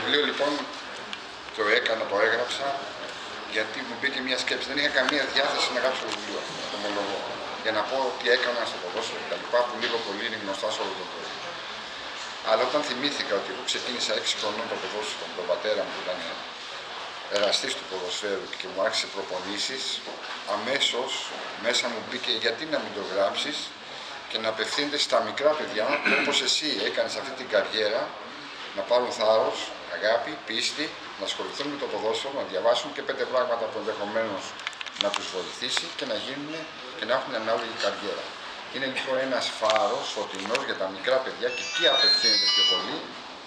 βιβλίο λοιπόν το έγραψα γιατί μου μπήκε μια σκέψη. Δεν είχα καμία διάθεση να γράψω βιβλίο, το ομολογώ. Για να πω τι έκανα στο ποδόσφαιρο κτλ. Που λίγο πολύ είναι γνωστά σε όλο τον κόσμο. Αλλά όταν θυμήθηκα ότι εγώ ξεκίνησα 6 χρονών το ποδόσφαιρο με τον πατέρα μου που ήταν εραστής του ποδοσφαίρου και μου άρχισε προπονήσεις, αμέσως μέσα μου μπήκε γιατί να μην το γράψεις και να απευθύνεται στα μικρά παιδιά όπως εσύ έκανες αυτή την καριέρα, να πάρουν θάρρος, αγάπη, πίστη, να ασχοληθούν με το ποδόσφαιρο, να διαβάσουν και 5 πράγματα που ενδεχομένως να τους βοηθήσει και να γίνουν και να έχουν ανάλογη καριέρα. Είναι λοιπόν ένας φάρος φωτεινός για τα μικρά παιδιά και εκεί απευθύνεται πιο πολύ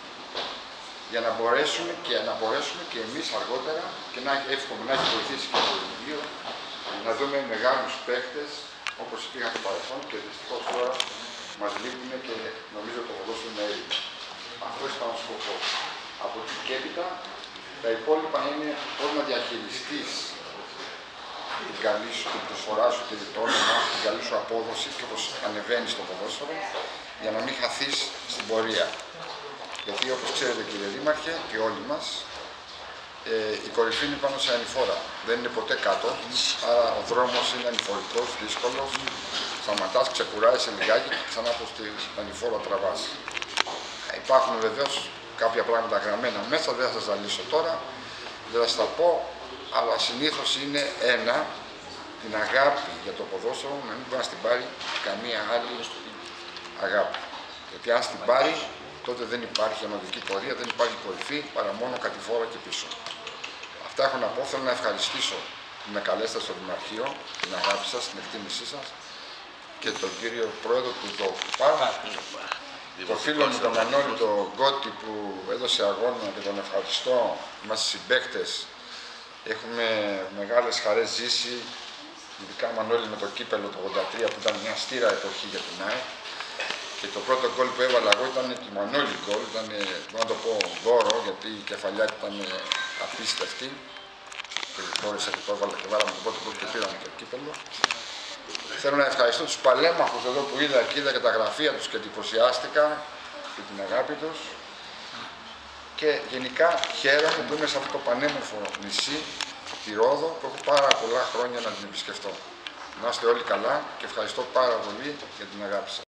για να μπορέσουμε και εμείς αργότερα και να εύχομαι να έχει βοηθήσει και το βιβλίο να δούμε μεγάλους παίχτες όπως υπήρχαν στο παρελθόν και δυστυχώς τώρα μας λείπουν και νομίζω το ποδόσφαιρο είναι έλλειμμα. Αυτό ήταν ο σκοπός. Από εκεί και έπειτα τα υπόλοιπα είναι πώς να διαχειριστείς την καλή σου, την προσφορά σου, το όνομα, την καλή σου απόδοση και όπως ανεβαίνεις στο ποδόσφαιρο για να μην χαθείς στην πορεία. Γιατί όπως ξέρετε κύριε Δήμαρχε και όλοι μας, η κορυφή είναι πάνω σε ανηφόρα. Δεν είναι ποτέ κάτω, άρα ο δρόμος είναι ανηφορικός, δύσκολος. Σταματάς, ξεκουράζεσαι λιγάκι και ξανά προς την ανηφόρα τραβάς. Υπάρχουν βεβαίως κάποια πράγματα γραμμένα μέσα, δεν θα σας τα λύσω τώρα, δεν θα σας τα πω, αλλά συνήθως είναι ένα, την αγάπη για το ποδόσφαιρο να μην μπορεί να στην πάρει καμία άλλη αγάπη. Γιατί αν στην πάρει, τότε δεν υπάρχει ανωδική πορεία, δεν υπάρχει κορυφή, παρά μόνο κατηφόρα και πίσω. Αυτά έχω να πω. Θέλω να ευχαριστήσω που με καλέσατε στο Δημαρχείο, την αγάπη σας, την εκτίμησή σας και τον κύριο Πρόεδρο του ΔΟΚΠΑ, τον φίλο μου τον Μανώλη τον Γκώτη που έδωσε αγώνα και τον ευχαριστώ. Είμαστε συμπαίκτες, έχουμε μεγάλες χαρές ζήσει, ειδικά Μανώλη με το κύπελο το 83 που ήταν μια στήρα εποχή για την ΑΕΚ. Και το πρώτο γκολ που έβαλα εγώ ήταν του Μανώλη γκολ, ήταν, μπορώ να το πω, δώρο, γιατί η κεφαλιά ήταν απίστευτη. Και μπόρεσα και το έβαλα και βάλαμε το πρώτο γκολ και πήραμε και το κύπελο. Θέλω να ευχαριστώ τους παλέμαχους εδώ που είδα και τα γραφεία τους και εντυπωσιάστηκα και την αγάπη τους. Και γενικά χαίρομαι που είμαι σε αυτό το πανέμορφο νησί, τη Ρόδο, που έχω πάρα πολλά χρόνια να την επισκεφτώ. Να είστε όλοι καλά και ευχαριστώ πάρα πολύ για την αγάπη σας.